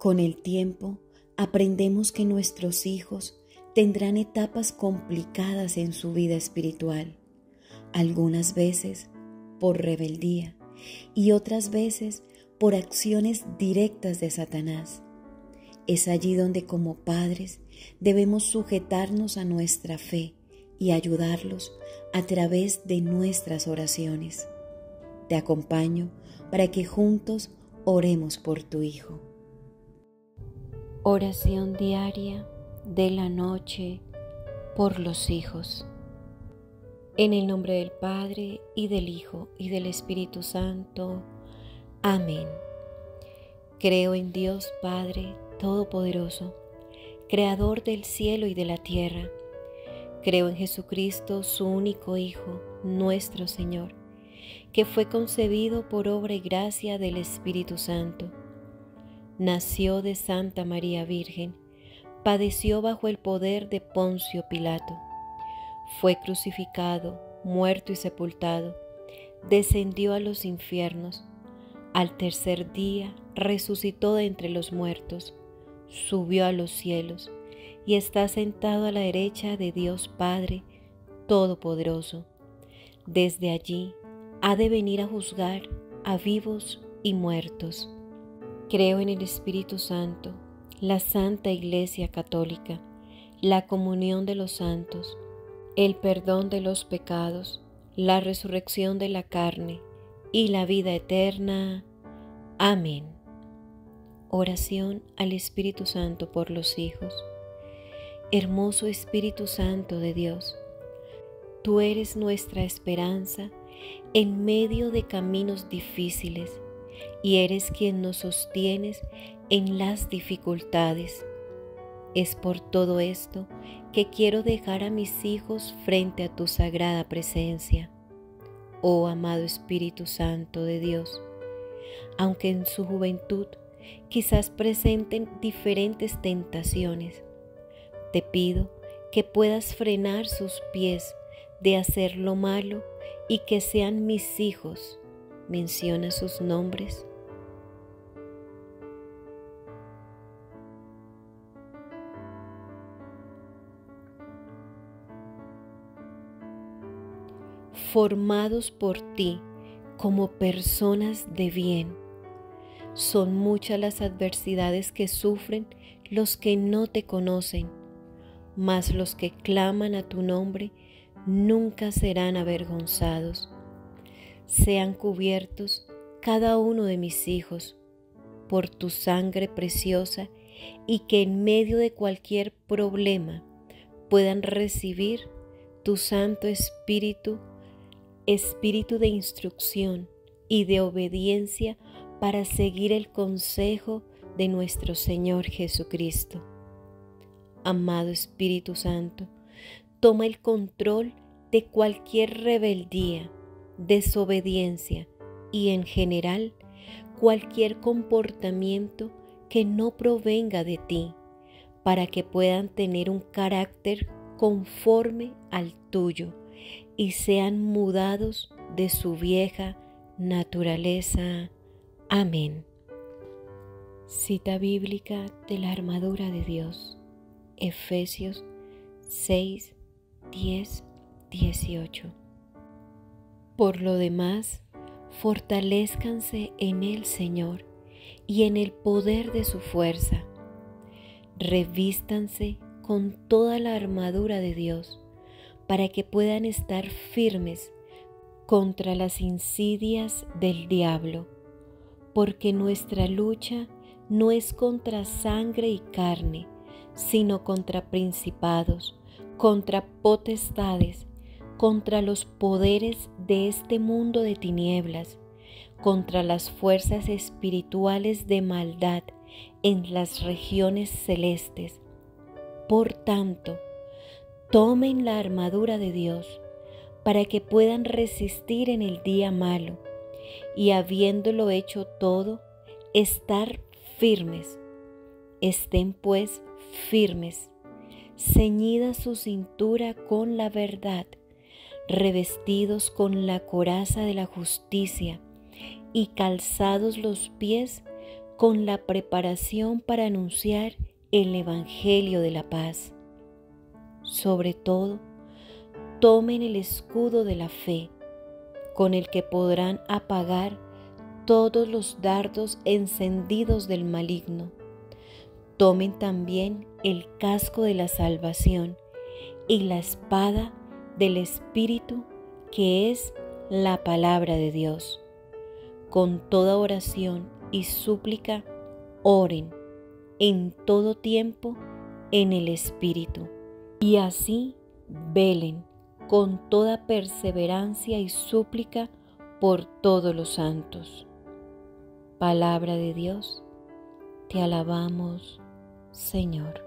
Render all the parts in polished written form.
Con el tiempo, aprendemos que nuestros hijos tendrán etapas complicadas en su vida espiritual, algunas veces por rebeldía y otras veces por acciones directas de Satanás. Es allí donde como padres debemos sujetarnos a nuestra fe y ayudarlos a través de nuestras oraciones. Te acompaño para que juntos oremos por tu hijo. Oración diaria de la noche por los hijos. En el nombre del Padre, y del Hijo, y del Espíritu Santo. Amén. Creo en Dios Padre Todopoderoso, Creador del cielo y de la tierra. Creo en Jesucristo, su único Hijo, nuestro Señor, que fue concebido por obra y gracia del Espíritu Santo. Nació de Santa María Virgen, padeció bajo el poder de Poncio Pilato, fue crucificado, muerto y sepultado, descendió a los infiernos, al tercer día resucitó de entre los muertos, subió a los cielos y está sentado a la derecha de Dios Padre Todopoderoso. Desde allí ha de venir a juzgar a vivos y muertos. Creo en el Espíritu Santo, la Santa Iglesia Católica, la comunión de los santos, el perdón de los pecados, la resurrección de la carne y la vida eterna. Amén. Oración al Espíritu Santo por los hijos. Hermoso Espíritu Santo de Dios, tú eres nuestra esperanza en medio de caminos difíciles y eres quien nos sostienes en las dificultades. Es por todo esto que quiero dejar a mis hijos frente a tu sagrada presencia. Oh amado Espíritu Santo de Dios, aunque en su juventud quizás presenten diferentes tentaciones, te pido que puedas frenar sus pies de hacer lo malo y que sean mis hijos. Menciona sus nombres. Formados por ti como personas de bien. Son muchas las adversidades que sufren los que no te conocen, mas los que claman a tu nombre nunca serán avergonzados. Sean cubiertos cada uno de mis hijos por tu sangre preciosa y que en medio de cualquier problema puedan recibir tu Santo Espíritu, Espíritu de instrucción y de obediencia para seguir el consejo de nuestro Señor Jesucristo. Amado Espíritu Santo, toma el control de cualquier rebeldía, desobediencia y en general cualquier comportamiento que no provenga de ti, para que puedan tener un carácter conforme al tuyo y sean mudados de su vieja naturaleza. Amén. Cita bíblica de la armadura de Dios, Efesios 6, 10, 18. Por lo demás, fortalézcanse en el Señor y en el poder de su fuerza. Revístanse con toda la armadura de Dios para que puedan estar firmes contra las insidias del diablo, porque nuestra lucha no es contra sangre y carne, sino contra principados, contra potestades, contra los poderes de este mundo de tinieblas, contra las fuerzas espirituales de maldad en las regiones celestes. Por tanto, tomen la armadura de Dios para que puedan resistir en el día malo y, habiéndolo hecho todo, estar firmes. Estén pues firmes, ceñida su cintura con la verdad, revestidos con la coraza de la justicia y calzados los pies con la preparación para anunciar el Evangelio de la paz. Sobre todo, tomen el escudo de la fe, con el que podrán apagar todos los dardos encendidos del maligno. Tomen también el casco de la salvación y la espada del Espíritu, que es la palabra de Dios. Con toda oración y súplica, oren en todo tiempo en el Espíritu, y así velen con toda perseverancia y súplica por todos los santos. Palabra de Dios, te alabamos, Señor.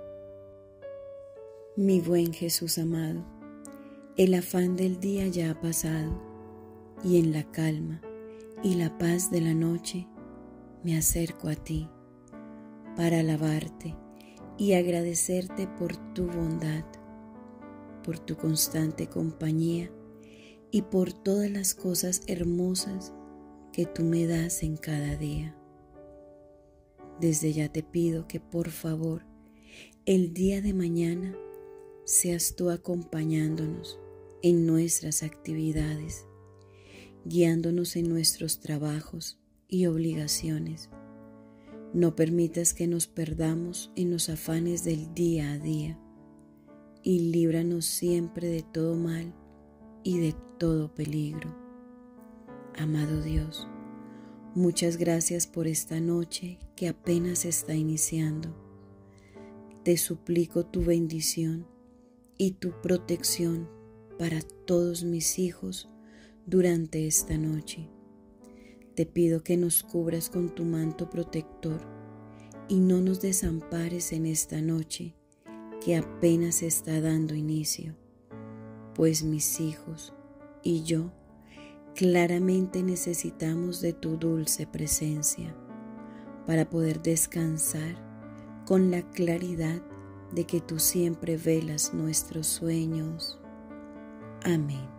Mi buen Jesús amado, el afán del día ya ha pasado, y en la calma y la paz de la noche me acerco a ti para alabarte y agradecerte por tu bondad, por tu constante compañía y por todas las cosas hermosas que tú me das en cada día. Desde ya te pido que por favor el día de mañana seas tú acompañándonos en nuestras actividades, guiándonos en nuestros trabajos y obligaciones. No permitas que nos perdamos en los afanes del día a día, y líbranos siempre de todo mal y de todo peligro. Amado Dios, muchas gracias por esta noche que apenas está iniciando. Te suplico tu bendición y tu protección para todos mis hijos durante esta noche. Te pido que nos cubras con tu manto protector y no nos desampares en esta noche que apenas está dando inicio, pues mis hijos y yo claramente necesitamos de tu dulce presencia para poder descansar con la claridad de que tú siempre velas nuestros sueños. Amén.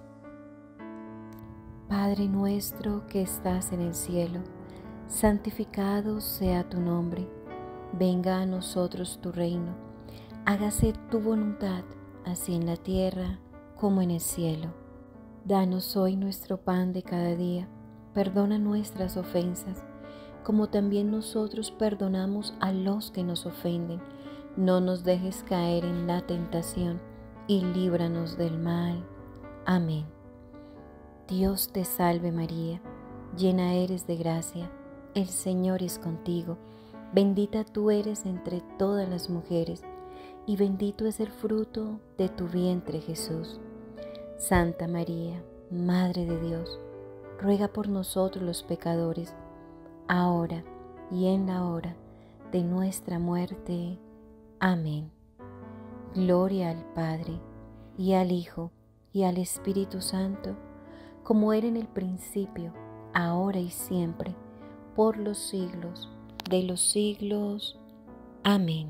Padre nuestro que estás en el cielo, santificado sea tu nombre. Venga a nosotros tu reino. Hágase tu voluntad, así en la tierra como en el cielo. Danos hoy nuestro pan de cada día. Perdona nuestras ofensas, como también nosotros perdonamos a los que nos ofenden. No nos dejes caer en la tentación y líbranos del mal. Amén. Dios te salve María, llena eres de gracia, el Señor es contigo. Bendita tú eres entre todas las mujeres, y bendito es el fruto de tu vientre Jesús. Santa María, Madre de Dios, ruega por nosotros los pecadores, ahora y en la hora de nuestra muerte. Amén. Gloria al Padre, y al Hijo, y al Espíritu Santo, como era en el principio, ahora y siempre, por los siglos de los siglos. Amén.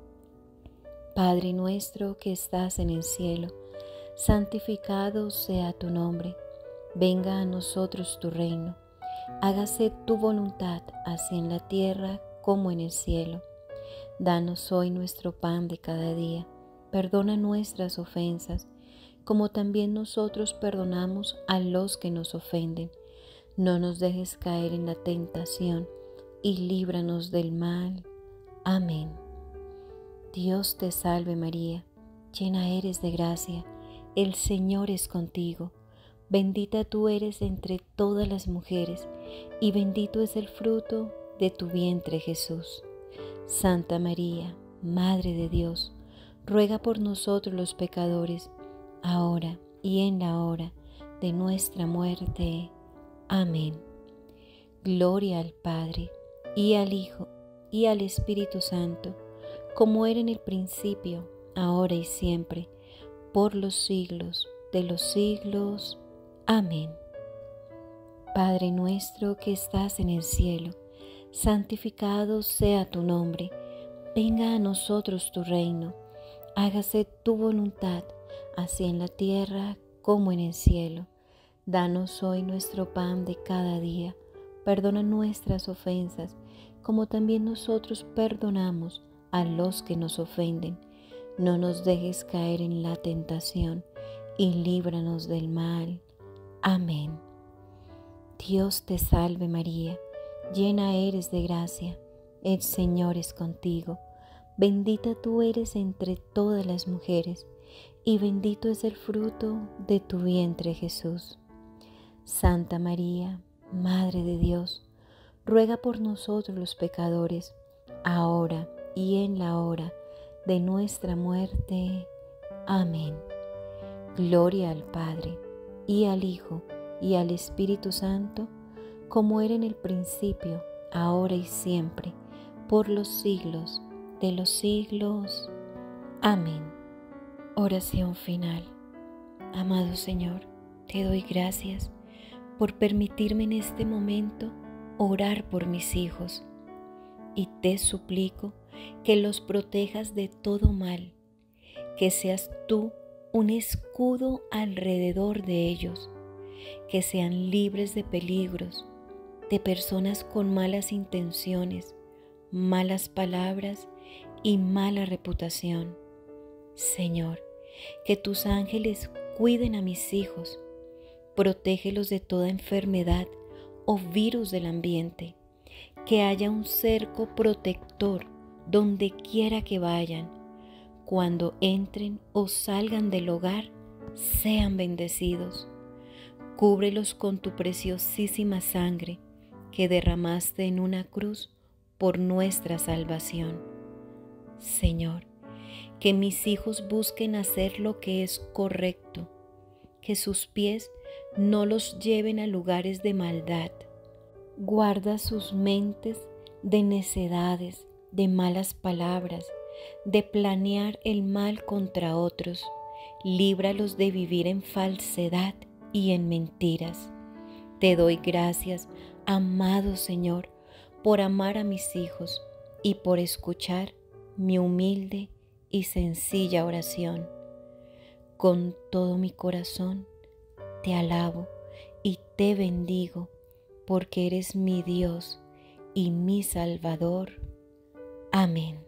Padre nuestro que estás en el cielo, santificado sea tu nombre. Venga a nosotros tu reino. Hágase tu voluntad, así en la tierra como en el cielo. Danos hoy nuestro pan de cada día. Perdona nuestras ofensas, como también nosotros perdonamos a los que nos ofenden. No nos dejes caer en la tentación y líbranos del mal. Amén. Dios te salve María, llena eres de gracia, el Señor es contigo. Bendita tú eres entre todas las mujeres, y bendito es el fruto de tu vientre Jesús. Santa María, Madre de Dios, ruega por nosotros los pecadores, ahora y en la hora de nuestra muerte. Amén. Gloria al Padre, y al Hijo, y al Espíritu Santo, como era en el principio, ahora y siempre, por los siglos de los siglos. Amén. Padre nuestro que estás en el cielo, santificado sea tu nombre. Venga a nosotros tu reino. Hágase tu voluntad, así en la tierra como en el cielo. Danos hoy nuestro pan de cada día. Perdona nuestras ofensas, como también nosotros perdonamos a los que nos ofenden. No nos dejes caer en la tentación y líbranos del mal. Amén. Dios te salve María, llena eres de gracia, el Señor es contigo. Bendita tú eres entre todas las mujeres, y bendito es el fruto de tu vientre Jesús. Santa María, Madre de Dios, ruega por nosotros los pecadores, ahora y en la hora de nuestra muerte. Amén. Gloria al Padre, y al Hijo, y al Espíritu Santo, como era en el principio, ahora y siempre, por los siglos de los siglos. Amén. Oración final. Amado Señor, te doy gracias por permitirme en este momento orar por mis hijos, y te suplico que los protejas de todo mal, que seas tú un escudo alrededor de ellos, que sean libres de peligros, de personas con malas intenciones, malas palabras y mala reputación. Señor, que tus ángeles cuiden a mis hijos, protégelos de toda enfermedad o virus del ambiente, que haya un cerco protector donde quiera que vayan. Cuando entren o salgan del hogar, sean bendecidos. Cúbrelos con tu preciosísima sangre que derramaste en una cruz por nuestra salvación. Señor, que mis hijos busquen hacer lo que es correcto, que sus pies no los lleven a lugares de maldad. Guarda sus mentes de necedades, de malas palabras, de planear el mal contra otros. Líbralos de vivir en falsedad y en mentiras. Te doy gracias, amado Señor, por amar a mis hijos y por escuchar mi humilde y sencilla oración. Con todo mi corazón te alabo y te bendigo, porque eres mi Dios y mi Salvador. Amén.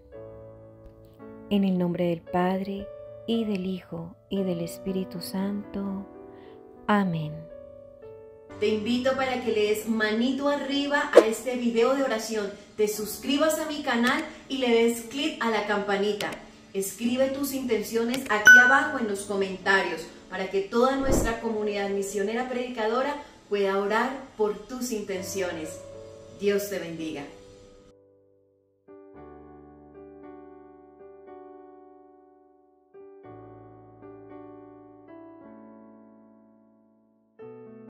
En el nombre del Padre, y del Hijo, y del Espíritu Santo. Amén. Te invito para que le des manito arriba a este video de oración, te suscribas a mi canal y le des clic a la campanita. Escribe tus intenciones aquí abajo en los comentarios para que toda nuestra comunidad misionera predicadora pueda orar por tus intenciones. Dios te bendiga.